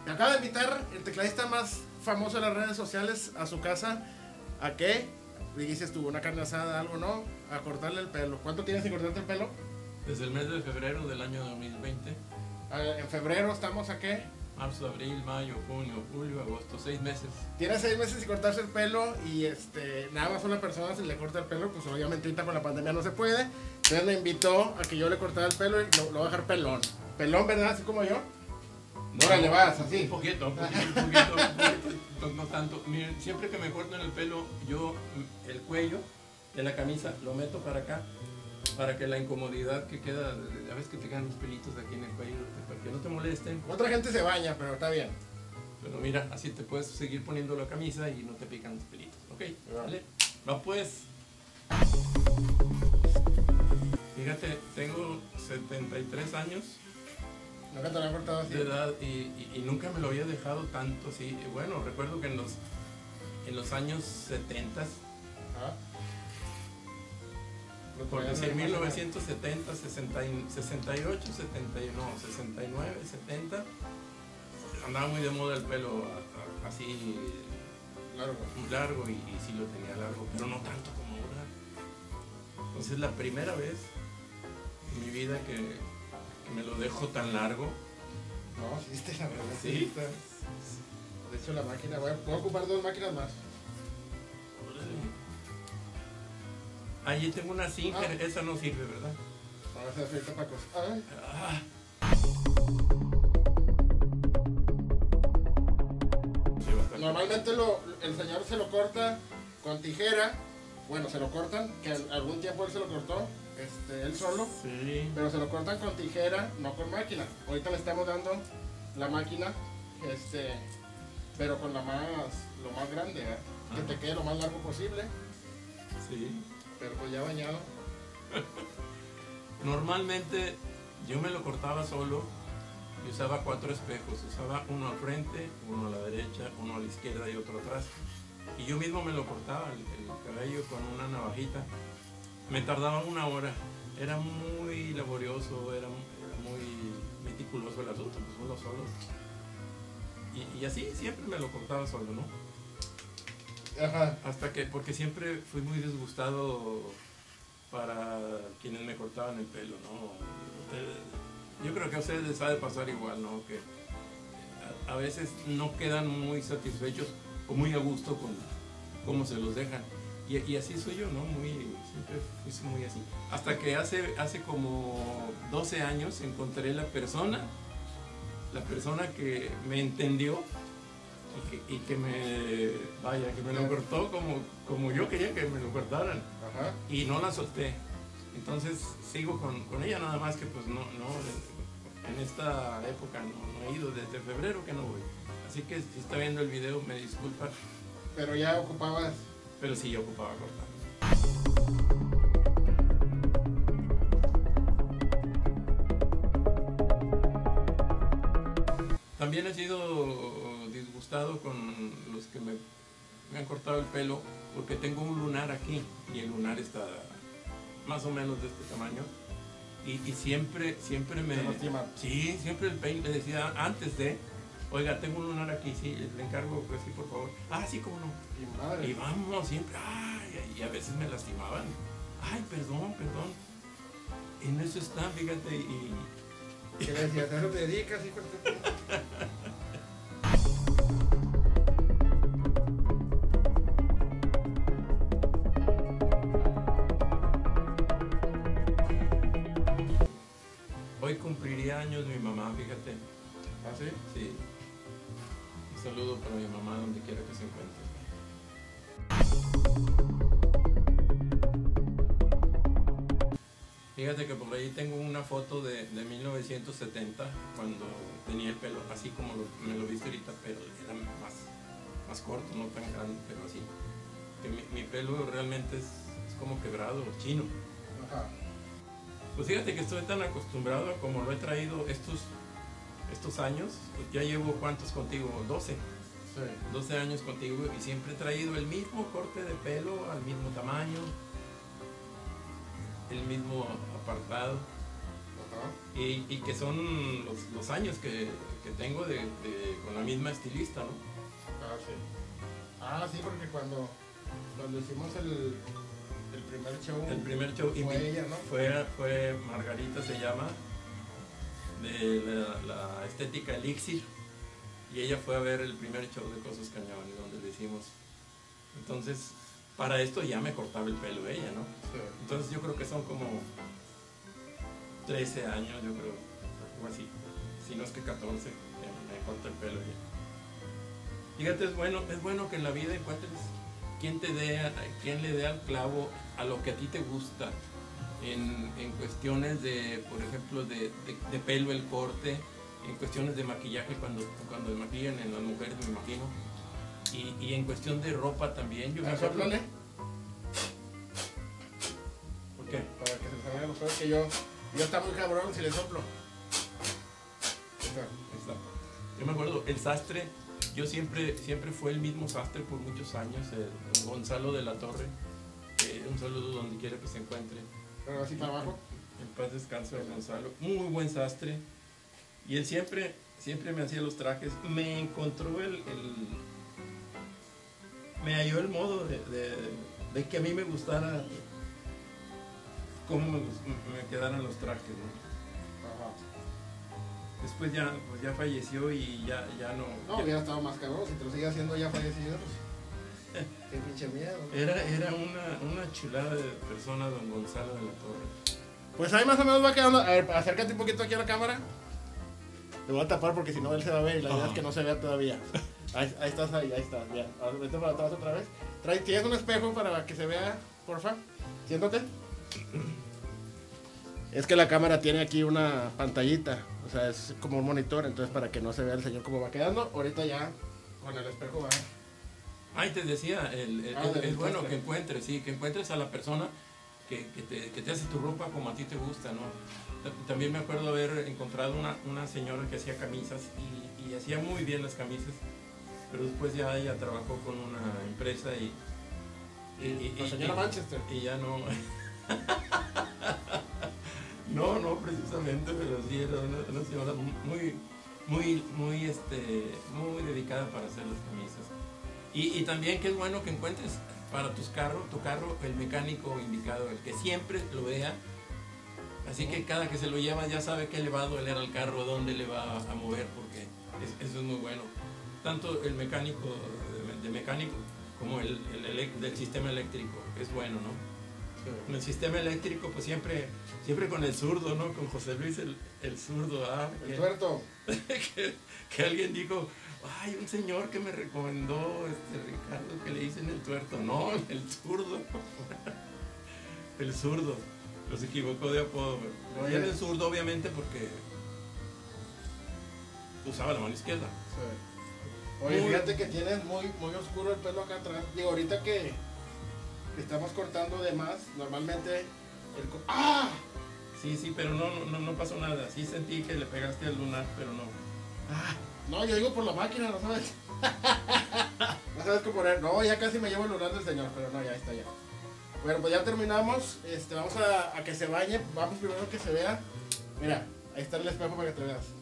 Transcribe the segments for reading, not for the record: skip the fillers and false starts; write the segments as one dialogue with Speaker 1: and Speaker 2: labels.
Speaker 1: Me acaba de invitar el tecladista más famoso de las redes sociales a su casa. ¿A qué? Dices tú, una carne asada, algo, ¿no? A cortarle el pelo. ¿Cuánto tienes sin cortarte el pelo?
Speaker 2: Desde el mes de febrero del año 2020.
Speaker 1: En febrero estamos a qué?
Speaker 2: Marzo, abril, mayo, junio, julio, agosto, 6 meses.
Speaker 1: Tiene 6 meses sin cortarse el pelo y nada más una persona se le corta el pelo, pues obviamente ahorita con la pandemia no se puede. Entonces me invitó a que yo le cortara el pelo y lo voy a dejar pelón. Pelón, ¿verdad? Así como yo.
Speaker 2: No,
Speaker 1: Órale, vas, así.
Speaker 2: Un poquito, no tanto. Miren, siempre que me cortan el pelo, yo el cuello de la camisa lo meto para acá, para que la incomodidad que queda, a veces que te quedan los pelitos aquí en el cuello, para que no te molesten.
Speaker 1: Otra gente se baña, pero está bien.
Speaker 2: Pero mira, así te puedes seguir poniendo la camisa y no te pican los pelitos, ¿ok? ¿Vale? Va pues. Fíjate, tengo 73 años
Speaker 1: Nunca te lo han cortado así.
Speaker 2: de edad y nunca me lo había dejado tanto así. Bueno, recuerdo que en los años 70,
Speaker 1: Ajá.
Speaker 2: por decir 1970, 68, 69, 70, andaba muy de moda el pelo así largo y sí lo tenía largo, pero no tanto como ahora. Entonces la primera vez en mi vida que me lo dejo tan largo.
Speaker 1: No, sí, la verdad.
Speaker 2: Sí.
Speaker 1: De hecho, la máquina, voy a ocupar 2 máquinas más.
Speaker 2: Allí tengo una Singer, esa no sirve, ¿verdad?
Speaker 1: Vamos a hacer ahorita para cosas.
Speaker 2: Ah.
Speaker 1: Normalmente el señor se lo corta con tijera. Bueno, se lo cortan, que algún tiempo él se lo cortó, él solo.
Speaker 2: Sí.
Speaker 1: Pero se lo cortan con tijera, no con máquina. Ahorita le estamos dando la máquina, pero con lo más grande, ¿eh? Que te quede lo más largo posible.
Speaker 2: Sí.
Speaker 1: Pero pues ya bañado.
Speaker 2: Normalmente yo me lo cortaba solo y usaba 4 espejos. Usaba uno al frente, uno a la derecha, uno a la izquierda y otro atrás. Y yo mismo me lo cortaba el cabello con una navajita. Me tardaba 1 hora. Era muy laborioso, era muy meticuloso el asunto, pues uno solo. Y así siempre me lo cortaba solo, ¿no?
Speaker 1: Ajá.
Speaker 2: Hasta que, porque siempre fui muy disgustado para quienes me cortaban el pelo, ¿no? Yo creo que a ustedes les ha de pasar igual, ¿no? Que a veces no quedan muy satisfechos o muy a gusto con cómo se los dejan. Y así soy yo, ¿no? Siempre fui muy así. Hasta que hace como 12 años encontré la persona que me entendió y que me lo cortó como yo quería que me lo cortaran.
Speaker 1: Ajá.
Speaker 2: Y no la solté. Entonces sigo con ella, nada más que pues no en esta época no he ido, desde febrero que no voy. Así que si está viendo el video me disculpa.
Speaker 1: Pero ya ocupabas.
Speaker 2: Pero sí, yo ocupaba cortar. También he sido disgustado con los que me han cortado el pelo porque tengo un lunar aquí y el lunar está más o menos de este tamaño y siempre me...
Speaker 1: ¿Te lastiman?
Speaker 2: Sí, siempre el peine me decía antes de, oiga, tengo un lunar aquí, sí, le encargo, pues sí, por favor. Ah, sí, cómo no.
Speaker 1: Y madre.
Speaker 2: Y vamos, siempre, ay, y a veces me lastimaban. Ay, perdón. En eso está, fíjate, y...
Speaker 1: ¿Qué le decías? ¿A eso te dedicas, hijo de tu-?
Speaker 2: Hoy cumpliría años mi mamá, fíjate.
Speaker 1: ¿Ah, sí?
Speaker 2: Sí. Un saludo para mi mamá donde quiera que se encuentre. Fíjate que por ahí tengo una foto de 1970, cuando tenía el pelo así como me lo viste ahorita, pero era más corto, no tan grande, pero así. Que mi pelo realmente es como quebrado, chino.
Speaker 1: Ajá.
Speaker 2: Pues fíjate que estoy tan acostumbrado a como lo he traído estos años, pues ya llevo ¿cuántos contigo? 12.
Speaker 1: Sí.
Speaker 2: 12 años contigo y siempre he traído el mismo corte de pelo, al mismo tamaño, el mismo apartado.
Speaker 1: Ajá.
Speaker 2: Y que son los años que tengo con la misma estilista, ¿no?
Speaker 1: Ah, sí. Ah, sí, porque cuando hicimos el primer show.
Speaker 2: El primer show
Speaker 1: fue ella, ¿no?
Speaker 2: Fue Margarita, se llama, de la estética Elixir. Y ella fue a ver el primer show de Cosos Cañones, donde le hicimos. Entonces, para esto ya me cortaba el pelo ella, ¿no?
Speaker 1: Sí.
Speaker 2: Entonces yo creo que son como 13 años, yo creo, algo así. Si no es que 14, me corta el pelo ella. Fíjate, es bueno que en la vida encuentres quien le dé al clavo a lo que a ti te gusta. En cuestiones de, por ejemplo, de pelo, el corte, en cuestiones de maquillaje, cuando maquillan en las mujeres, me imagino. Y en cuestión de ropa también. Yo me acuerdo.
Speaker 1: ¿Soplale?
Speaker 2: ¿Por qué?
Speaker 1: Para que se salgan los pelos, que yo está muy cabrón si le soplo.
Speaker 2: Está. Yo me acuerdo, el sastre, yo siempre fue el mismo sastre por muchos años, Gonzalo de la Torre. Un saludo donde quiera que se encuentre.
Speaker 1: Pero así para abajo.
Speaker 2: En paz descanse Gonzalo. Muy buen sastre. Y él siempre me hacía los trajes. Me encontró me halló el modo de que a mí me gustara cómo me quedaran los trajes, ¿no?
Speaker 1: Ajá.
Speaker 2: Después ya falleció y ya no.
Speaker 1: No, hubiera estado más cabrón. Si te lo sigue haciendo ya fallecido, pues. Qué pinche miedo.
Speaker 2: Era una chulada de persona, don Gonzalo de la Torre.
Speaker 1: Pues ahí más o menos va quedando. A ver, acércate un poquito aquí a la cámara. Te voy a tapar porque si no él se va a ver y la idea es que no se vea todavía. Ahí estás, ahí estás. Ya. Ahora vete para atrás otra vez. ¿Tienes un espejo para que se vea, porfa? Siéntate. Es que la cámara tiene aquí una pantallita. O sea, es como un monitor. Entonces, para que no se vea el señor cómo va quedando. Ahorita ya con el espejo va.
Speaker 2: Ay, te decía, es bueno que encuentres a la persona que te hace tu ropa como a ti te gusta, ¿no? También me acuerdo haber encontrado una señora que hacía camisas y hacía muy bien las camisas, pero después ya ella trabajó con una empresa
Speaker 1: La señora Manchester.
Speaker 2: Y ya no. No precisamente, pero sí era una señora muy dedicada para hacer las camisas. Y también que es bueno que encuentres para tu carro, el mecánico indicado, el que siempre lo vea. Así que cada que se lo lleva ya sabe qué le va a doler al carro, dónde le va a mover, porque eso es muy bueno. Tanto el mecánico de mecánico como del sistema eléctrico, es bueno, ¿no? Sí. En el sistema eléctrico, pues siempre con el zurdo, ¿no? Con José Luis el zurdo.
Speaker 1: El tuerto.
Speaker 2: que alguien dijo, ay, un señor que me recomendó, Ricardo, que le dicen el tuerto. No, el zurdo. El zurdo. Los equivocó de apodo. Y era el zurdo, obviamente, porque usaba la mano izquierda.
Speaker 1: Sí. Oye, fíjate que tienes muy oscuro el pelo acá atrás. Digo, ahorita que estamos cortando de más, normalmente ¡ah!
Speaker 2: Sí, pero no pasó nada. Sí sentí que le pegaste al lunar, pero no.
Speaker 1: ¡Ah! No, yo digo por la máquina, ¿no sabes? No sabes qué poner. No, ya casi me llevo el lunar del señor, pero no, ya está ya. Bueno, pues ya terminamos. Vamos a que se bañe. Vamos primero que se vea. Mira, ahí está el espejo para que te veas.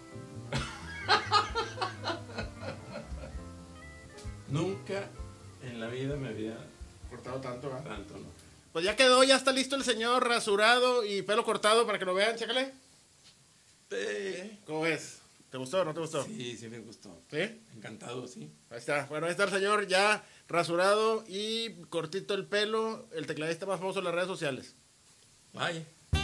Speaker 2: Nunca en la vida me había
Speaker 1: cortado tanto, ¿eh?
Speaker 2: Tanto, ¿no?
Speaker 1: Pues ya quedó, ya está listo el señor, rasurado y pelo cortado para que lo vean. Chécale. ¿Cómo ves? ¿Te gustó o no te gustó?
Speaker 2: Sí, me gustó.
Speaker 1: ¿Sí?
Speaker 2: Encantado, sí.
Speaker 1: Ahí está. Bueno, ahí está el señor ya rasurado y cortito el pelo, el tecladista más famoso en las redes sociales.
Speaker 2: Vaya.